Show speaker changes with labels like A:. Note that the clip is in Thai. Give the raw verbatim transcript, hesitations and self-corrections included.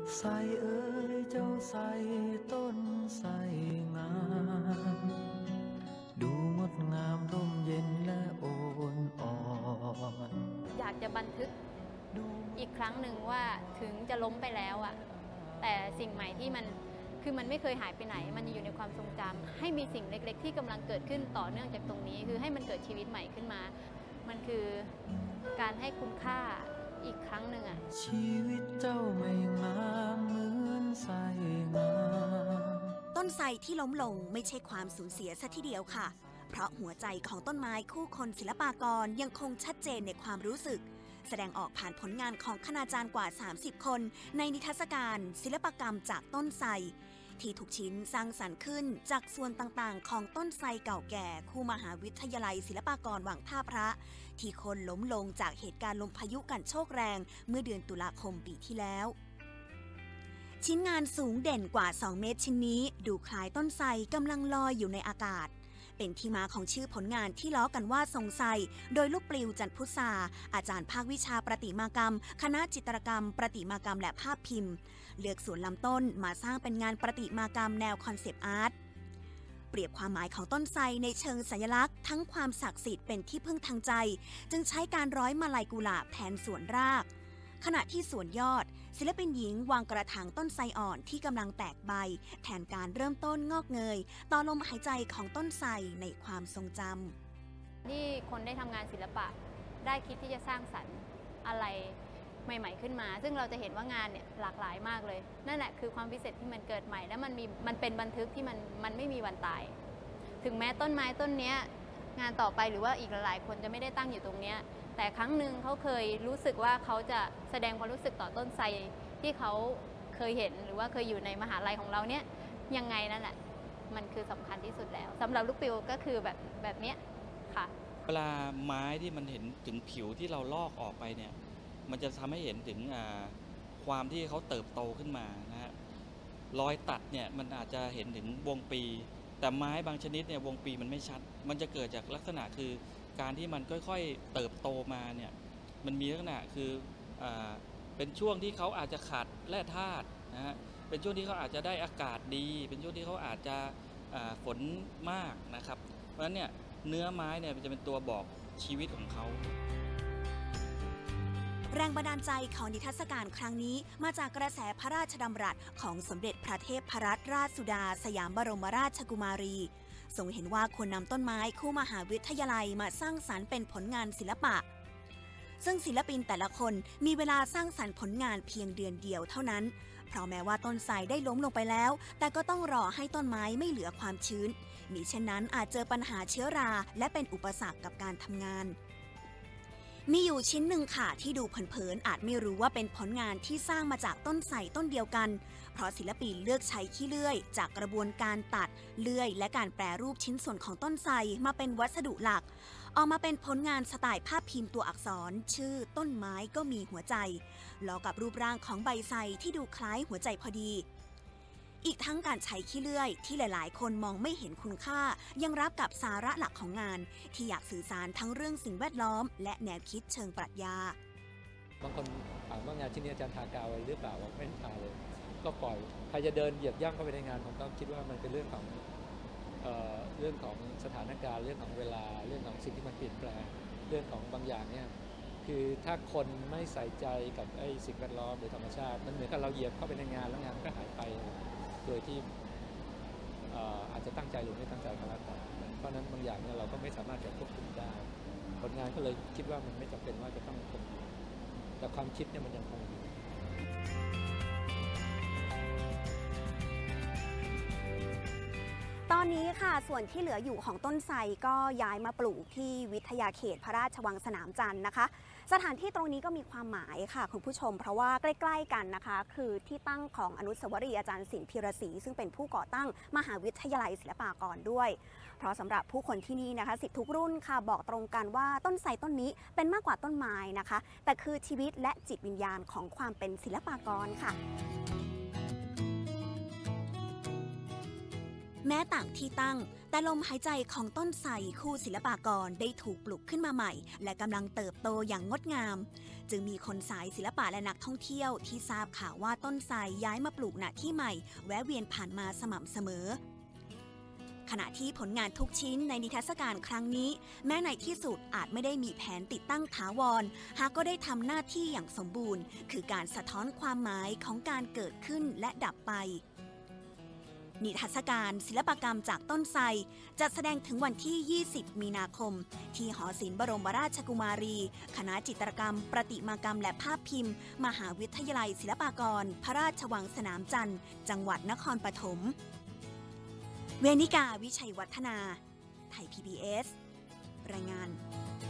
A: ใส่เอ้ยเจ้าใส่ต้นใส่งามดูงดงามร่มเย็นและโอนอ่อน
B: อยากจะบันทึกอีกครั้งหนึ่งว่าถึงจะล้มไปแล้วอะแต่สิ่งใหม่ที่มันคือมันไม่เคยหายไปไหนมันอยู่ในความทรงจำให้มีสิ่งเล็กๆที่กำลังเกิดขึ้นต่อเนื่องจากตรงนี้คือให้มันเกิดชีวิตใหม่ขึ้นมามันคือการให้คุณค่าอีกครั้งหนึ่งอะ
A: ชีวิตเจ้าไม่งามเหมือนใส่งาม
C: ต้นไทรที่ล้มลงไม่ใช่ความสูญเสียซะทีเดียวค่ะเพราะหัวใจของต้นไม้คู่คนศิลปากรยังคงชัดเจนในความรู้สึกแสดงออกผ่านผลงานของคณาจารย์กว่าสามสิบคนในนิทรรศการศิลปกรรมจากต้นไทรที่ทุกชิ้นสร้างสรรค์ขึ้นจากส่วนต่างๆของต้นไทรเก่าแก่คู่มหาวิทยาลัยศิลปากรวังท่าพระที่คนล้มลงจากเหตุการณ์ลมพายุกันโชกแรงเมื่อเดือนตุลาคมปีที่แล้วชิ้นงานสูงเด่นกว่าสองเมตรชิ้นนี้ดูคล้ายต้นไทรกำลังลอยอยู่ในอากาศเป็นที่มาของชื่อผลงานที่ล้อกันว่าทรงไทรโดยลูกปลิวจันทร์พุทราอาจารย์ภาควิชาประติมากรรมคณะจิตรกรรมประติมากรรมและภาพพิมพ์เลือกส่วนลำต้นมาสร้างเป็นงานประติมากรรมแนวคอนเซปต์อาร์ตเปรียบความหมายของต้นไทรในเชิงสัญลักษณ์ทั้งความศักดิ์สิทธิ์เป็นที่พึ่งทางใจจึงใช้การร้อยมาลัยกุหลาบแทนส่วนรากขณะที่ส่วนยอดศิลปินหญิงวางกระถางต้นไทรอ่อนที่กำลังแตกใบแทนการเริ่มต้นงอกเงยต่อลมหายใจของต้นไทรในความทรงจ
B: ำนี่คนได้ทำงานศิลปะได้คิดที่จะสร้างสรรค์อะไรใหม่ๆขึ้นมาซึ่งเราจะเห็นว่างานเนี่ยหลากหลายมากเลยนั่นแหละคือความพิเศษที่มันเกิดใหม่และมันมีมันเป็นบันทึกที่มันมันไม่มีวันตายถึงแม้ต้นไม้ต้นนี้งานต่อไปหรือว่าอีกหลายๆคนจะไม่ได้ตั้งอยู่ตรงนี้แต่ครั้งหนึ่งเขาเคยรู้สึกว่าเขาจะแสดงความรู้สึกต่อต้นไทรที่เขาเคยเห็นหรือว่าเคยอยู่ในมหาลัยของเราเนี่ยยังไงนั่นแหละมันคือสำคัญที่สุดแล้วสำหรับลูกปิวก็คือแบบแบบนี้ค่ะ
D: เวลาไม้ที่มันเห็นถึงผิวที่เราลอกออกไปเนี่ยมันจะทำให้เห็นถึงความที่เขาเติบโตขึ้นมานะฮะรอยตัดเนี่ยมันอาจจะเห็นถึงวงปีแต่ไม้บางชนิดเนี่ยวงปีมันไม่ชัดมันจะเกิดจากลักษณะคือการที่มันค่อยๆเติบโตมาเนี่ยมันมีลักษณะคืออ่าเป็นช่วงที่เขาอาจจะขาดแร่ธาตุนะฮะเป็นช่วงที่เขาอาจจะได้อากาศดีเป็นช่วงที่เขาอาจจะฝนมากนะครับเพราะฉะนั้นเนี่ยเนื้อไม้เนี่ยจะเป็นตัวบอกชีวิตของเขา
C: แรงบันดาลใจของนิทรรศการครั้งนี้มาจากกระแสพระราชดำรัสของสมเด็จพระเทพรัตนราชสุดาสยามบรมราชกุมารีทรงเห็นว่าควรนำต้นไม้คู่มหาวิทยาลัยมาสร้างสรรค์เป็นผลงานศิลปะซึ่งศิลปินแต่ละคนมีเวลาสร้างสรรค์ผลงานเพียงเดือนเดียวเท่านั้นเพราะแม้ว่าต้นไทรได้ล้มลงไปแล้วแต่ก็ต้องรอให้ต้นไม้ไม่เหลือความชื้นมิเช่นนั้นอาจเจอปัญหาเชื้อราและเป็นอุปสรรคกับการทำงานมีอยู่ชิ้นหนึ่งค่ะที่ดูเผินๆอาจไม่รู้ว่าเป็นผลงานที่สร้างมาจากต้นไทรต้นเดียวกันเพราะศิลปินเลือกใช้ขี้เลื่อยจากกระบวนการตัดเลื่อยและการแปรรูปชิ้นส่วนของต้นไทรมาเป็นวัสดุหลักออกมาเป็นผลงานสไตล์ภาพพิมพ์ตัวอักษรชื่อต้นไม้ก็มีหัวใจล้อกับรูปร่างของใบไทรที่ดูคล้ายหัวใจพอดีอีกทั้งการใช้ขี้เลื่อยที่หลายๆคนมองไม่เห็นคุณค่ายังรับกับสาระหลักของงานที่อยากสื่อสารทั้งเรื่องสิ่งแวดล้อมและแนวคิดเชิงปรัชญา
E: บางคนถามว่างานชิ้นนี้อาจารย์ทากาวหรือเปล่าไม่ได้ทาเลยก็ปล่อยใครจะเดินเหยียบย่ำเข้าไปในงานผมก็คิดว่ามันเป็นเรื่องของเอ่อเรื่องของสถานการณ์เรื่องของเวลาเรื่องของสิ่งที่มันเปลี่ยนแปลงเรื่องของบางอย่างเนี่ยคือถ้าคนไม่ใส่ใจกับไอ้สิ่งแวดล้อมหรือธรรมชาติมันเหมือนกับเราเหยียบเข้าไปในงานแล้วงานก็หายไปโดยที่อาจจะตั้งใจหรือไม่ตั้งใจก็แล้วแต่เพราะนั้นบางอย่างเนี่ยเราก็ไม่สามารถจะควบคุมได้ผลงานก็เลยคิดว่ามันไม่จำเป็นว่าจะต้องคงอยู่แต่ความคิดเนี่ยมันยังคงอยู่
C: ตอนนี้ค่ะส่วนที่เหลืออยู่ของต้นไทรก็ย้ายมาปลูกที่วิทยาเขตพระราชวังสนามจันทร์นะคะสถานที่ตรงนี้ก็มีความหมายค่ะคุณผู้ชมเพราะว่าใกล้ๆกันนะคะคือที่ตั้งของอนุสาวรีย์อาจารย์ศิลป์พิรศรีซึ่งเป็นผู้ก่อตั้งมหาวิทยาลัยศิลปากรด้วยเพราะสำหรับผู้คนที่นี่นะคะศิษย์ทุกรุ่นค่ะบอกตรงกันว่าต้นไทรต้นนี้เป็นมากกว่าต้นไม้นะคะแต่คือชีวิตและจิตวิญญาณของความเป็นศิลปากรค่ะแม้ต่างที่ตั้งแต่ลมหายใจของต้นไทรคู่ศิลปากรได้ถูกปลุกขึ้นมาใหม่และกำลังเติบโตอย่างงดงามจึงมีคนสายศิลปะและนักท่องเที่ยวที่ทราบข่าวว่าต้นไทรย้ายมาปลูกณที่ใหม่แวะเวียนผ่านมาสม่ำเสมอขณะที่ผลงานทุกชิ้นในนิทรรศการครั้งนี้แม้ในที่สุดอาจไม่ได้มีแผนติดตั้งถาวรหากก็ได้ทำหน้าที่อย่างสมบูรณ์คือการสะท้อนความหมายของการเกิดขึ้นและดับไปนิทรรศการศิลปกรรมจากต้นไทรจัดแสดงถึงวันที่ ยี่สิบ มีนาคมที่หอศิลป์บรมราชกุมารีคณะจิตรกรรมประติมากรรมและภาพพิมพ์มหาวิทยาลัยศิลปากรพระราชวังสนามจันทร์จังหวัดนครปฐมเวนิกาวิชัยวัฒนาไทย พี บี เอส รายงาน